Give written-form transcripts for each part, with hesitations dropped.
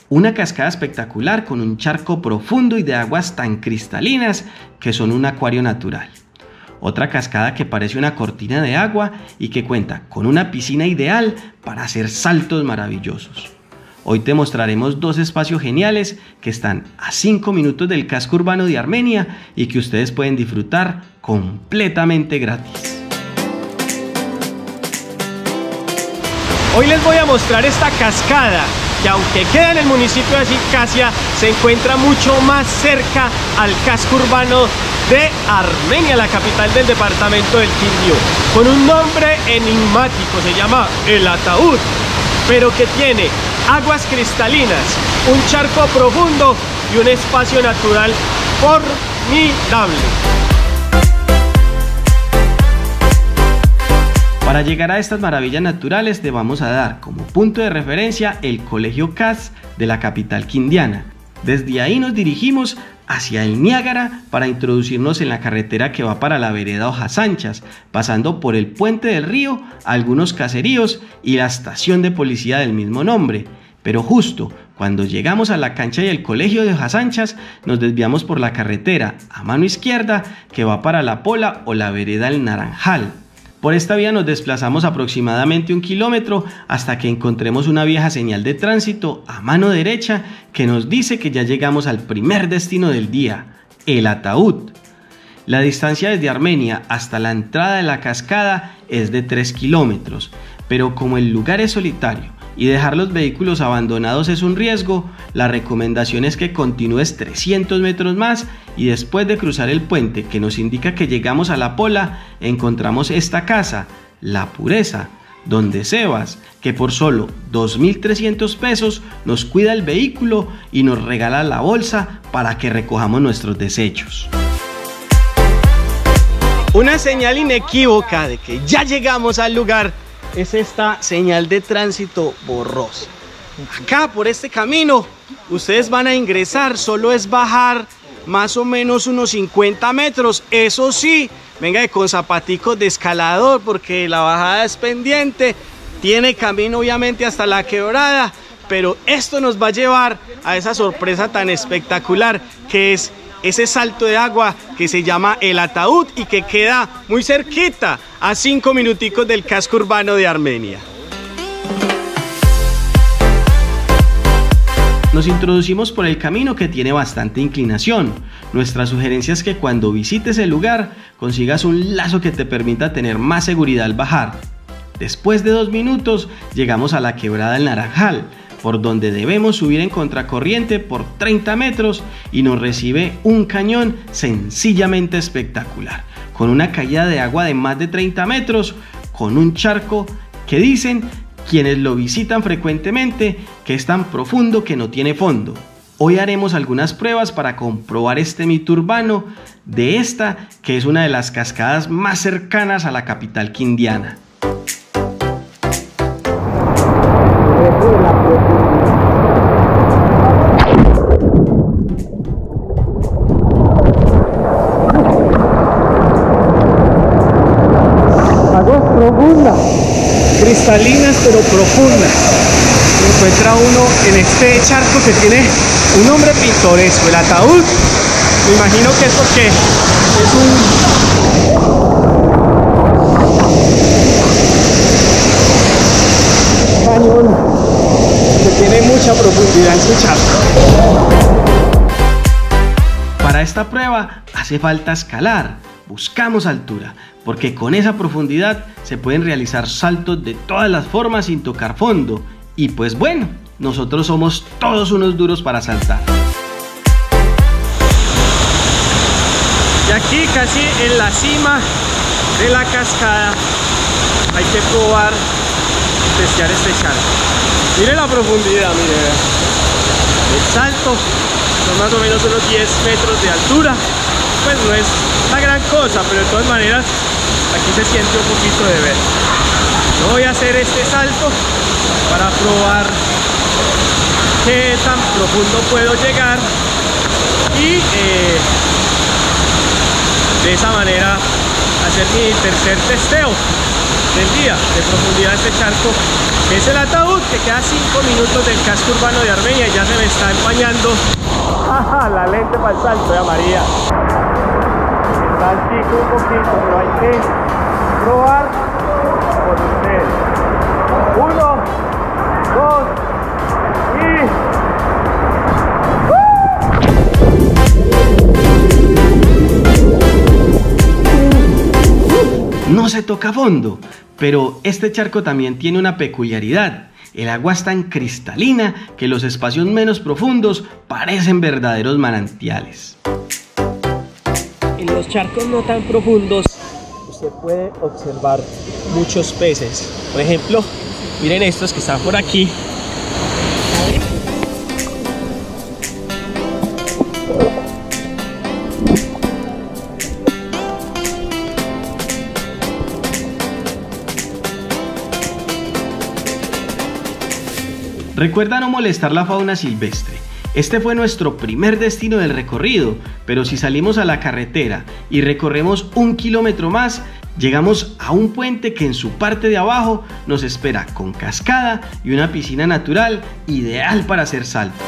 Una cascada espectacular con un charco profundo y de aguas tan cristalinas que son un acuario natural. Otra cascada que parece una cortina de agua y que cuenta con una piscina ideal para hacer saltos maravillosos. Hoy te mostraremos dos espacios geniales que están a 5 minutos del casco urbano de Armenia y que ustedes pueden disfrutar completamente gratis. Hoy les voy a mostrar esta cascada que, aunque queda en el municipio de Circasia, se encuentra mucho más cerca al casco urbano de Armenia, la capital del departamento del Quindío, con un nombre enigmático, se llama El Ataúd, pero que tiene aguas cristalinas, un charco profundo y un espacio natural formidable. Para llegar a estas maravillas naturales te vamos a dar como punto de referencia el Colegio CAS de la capital quindiana. Desde ahí nos dirigimos hacia el Niágara para introducirnos en la carretera que va para la vereda Hojas Anchas, pasando por el puente del río, algunos caseríos y la estación de policía del mismo nombre. Pero justo cuando llegamos a la cancha y el colegio de Hojas Anchas, nos desviamos por la carretera a mano izquierda que va para La Pola o la vereda El Naranjal. Por esta vía nos desplazamos aproximadamente 1 kilómetro hasta que encontremos una vieja señal de tránsito a mano derecha que nos dice que ya llegamos al primer destino del día, El Ataúd. La distancia desde Armenia hasta la entrada de la cascada es de 3 kilómetros, pero como el lugar es solitario y dejar los vehículos abandonados es un riesgo, la recomendación es que continúes 300 metros más y después de cruzar el puente que nos indica que llegamos a La Pola, encontramos esta casa, La Pureza, donde Sebas, que por solo 2.300 pesos nos cuida el vehículo y nos regala la bolsa para que recojamos nuestros desechos. Una señal inequívoca de que ya llegamos al lugar es esta señal de tránsito borrosa. Acá por este camino ustedes van a ingresar, solo es bajar más o menos unos 50 metros, eso sí, venga con zapaticos de escalador porque la bajada es pendiente, tiene camino obviamente hasta la quebrada, pero esto nos va a llevar a esa sorpresa tan espectacular que es ese salto de agua que se llama El Ataúd y que queda muy cerquita, a 5 minuticos del casco urbano de Armenia. Nos introducimos por el camino que tiene bastante inclinación. Nuestra sugerencia es que cuando visites el lugar consigas un lazo que te permita tener más seguridad al bajar. Después de 2 minutos llegamos a la quebrada del Naranjal, por donde debemos subir en contracorriente por 30 metros y nos recibe un cañón sencillamente espectacular, con una caída de agua de más de 30 metros, con un charco que dicen quienes lo visitan frecuentemente que es tan profundo que no tiene fondo. Hoy haremos algunas pruebas para comprobar este mito urbano de esta que es una de las cascadas más cercanas a la capital quindiana. Cristalinas pero profundas. Se encuentra uno en este charco que tiene un nombre pintoresco, El Ataúd. Me imagino que es porque es un cañón que tiene mucha profundidad en su charco. Para esta prueba hace falta escalar. Buscamos altura, porque con esa profundidad se pueden realizar saltos de todas las formas sin tocar fondo. Y pues bueno, nosotros somos todos unos duros para saltar. Y aquí casi en la cima de la cascada hay que probar testear este charco. Mire la profundidad, mire. El salto son más o menos unos 10 metros de altura. Pues no es la gran cosa, pero de todas maneras aquí se siente un poquito de ver. Yo voy a hacer este salto para probar qué tan profundo puedo llegar y de esa manera hacer mi tercer testeo. del día de profundidad de este charco, que es el Ataúd, que queda a 5 minutos del casco urbano de Armenia y ya se me está empañando la lente para el salto de María. Está altico un poquito, pero hay que probar con ustedes. 1, 2 y... No se toca fondo, pero este charco también tiene una peculiaridad. El agua es tan cristalina que los espacios menos profundos parecen verdaderos manantiales. En los charcos no tan profundos usted puede observar muchos peces. Por ejemplo, miren estos que están por aquí. Recuerda no molestar la fauna silvestre. Este fue nuestro primer destino del recorrido, pero si salimos a la carretera y recorremos 1 kilómetro más, llegamos a un puente que en su parte de abajo nos espera con cascada y una piscina natural ideal para hacer saltos.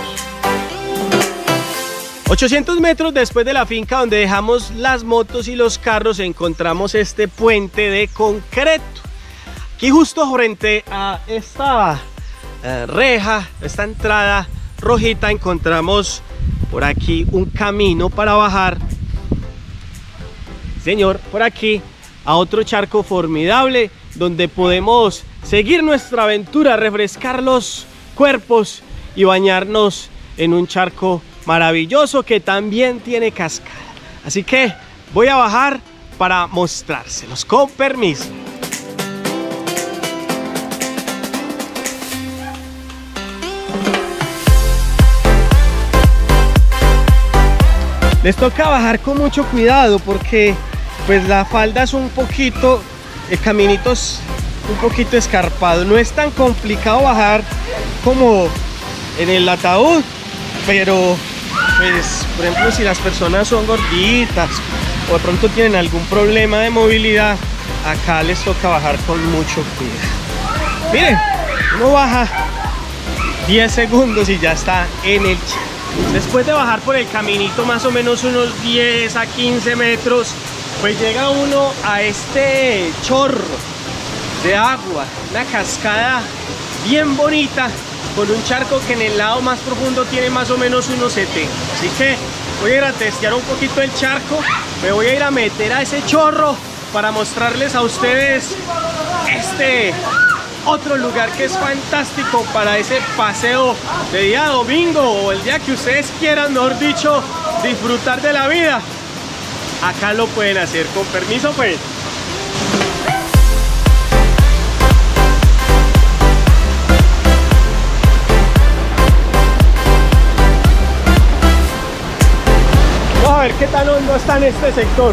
800 metros después de la finca donde dejamos las motos y los carros encontramos este puente de concreto. Aquí justo frente a esta reja, esta entrada rojita, encontramos por aquí un camino para bajar, señor, por aquí a otro charco formidable donde podemos seguir nuestra aventura, refrescar los cuerpos y bañarnos en un charco maravilloso que también tiene cascada. Así que voy a bajar para mostrárselos, con permiso. Les toca bajar con mucho cuidado porque pues la falda es un poquito, el caminito es un poquito escarpado. No es tan complicado bajar como en el Ataúd, pero pues por ejemplo si las personas son gorditas o de pronto tienen algún problema de movilidad, acá les toca bajar con mucho cuidado. Miren, uno baja 10 segundos y ya está en el charco. Después de bajar por el caminito más o menos unos 10 a 15 metros, pues llega uno a este chorro de agua, una cascada bien bonita con un charco que en el lado más profundo tiene más o menos unos 70. Así que voy a ir a testear un poquito el charco, me voy a ir a meter a ese chorro para mostrarles a ustedes este otro lugar que es fantástico para ese paseo de día domingo o el día que ustedes quieran, mejor dicho, disfrutar de la vida. Acá lo pueden hacer, con permiso pues. Vamos a ver qué tan hondo está en este sector.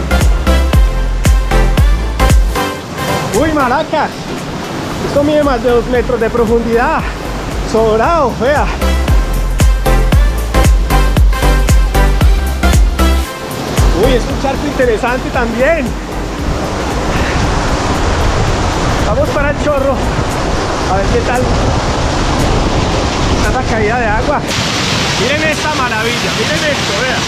Uy, maracas. Esto mide más de 2 metros de profundidad. Sobrado, vea. Uy, es un charco interesante también. Vamos para el chorro. A ver qué tal está la caída de agua. Miren esta maravilla, miren esto, vea.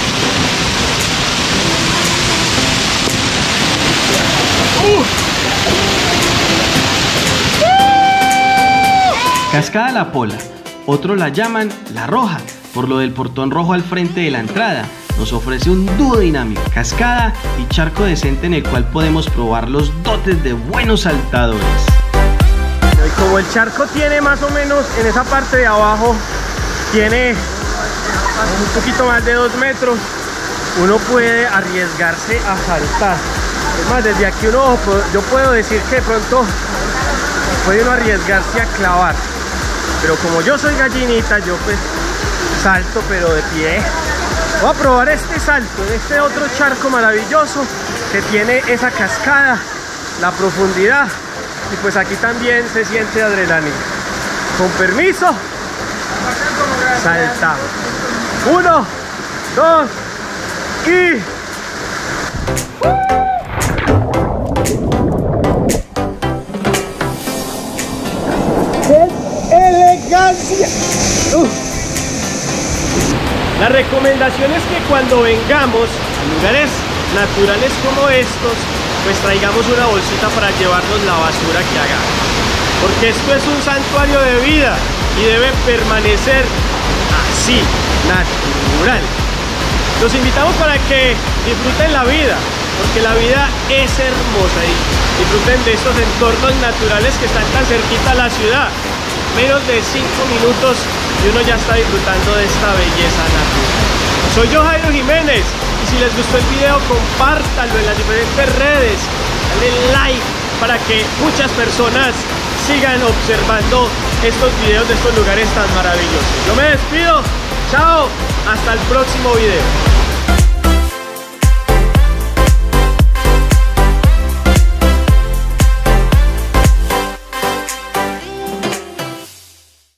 Cascada La Pola, otros la llaman La Roja, por lo del portón rojo al frente de la entrada. Nos ofrece un dúo dinámico, cascada y charco decente en el cual podemos probar los dotes de buenos saltadores. Y como el charco tiene más o menos en esa parte de abajo, tiene un poquito más de 2 metros, uno puede arriesgarse a saltar. Es más, desde aquí yo puedo decir que de pronto puede uno arriesgarse a clavar. Pero como yo soy gallinita, yo pues salto pero de pie. Voy a probar este salto en este otro charco maravilloso que tiene esa cascada, la profundidad, y pues aquí también se siente adrenalina. Con permiso, saltamos. 1, 2 y... elegancia! La recomendación es que cuando vengamos a lugares naturales como estos, pues traigamos una bolsita para llevarnos la basura que hagamos. Porque esto es un santuario de vida y debe permanecer así, natural. Los invitamos para que disfruten la vida, porque la vida es hermosa y disfruten de estos entornos naturales que están tan cerquita a la ciudad. Menos de 5 minutos y uno ya está disfrutando de esta belleza natural. Soy yo, Jairo Jiménez, y si les gustó el video, compártanlo en las diferentes redes, denle like para que muchas personas sigan observando estos videos de estos lugares tan maravillosos. Yo me despido, chao, hasta el próximo video.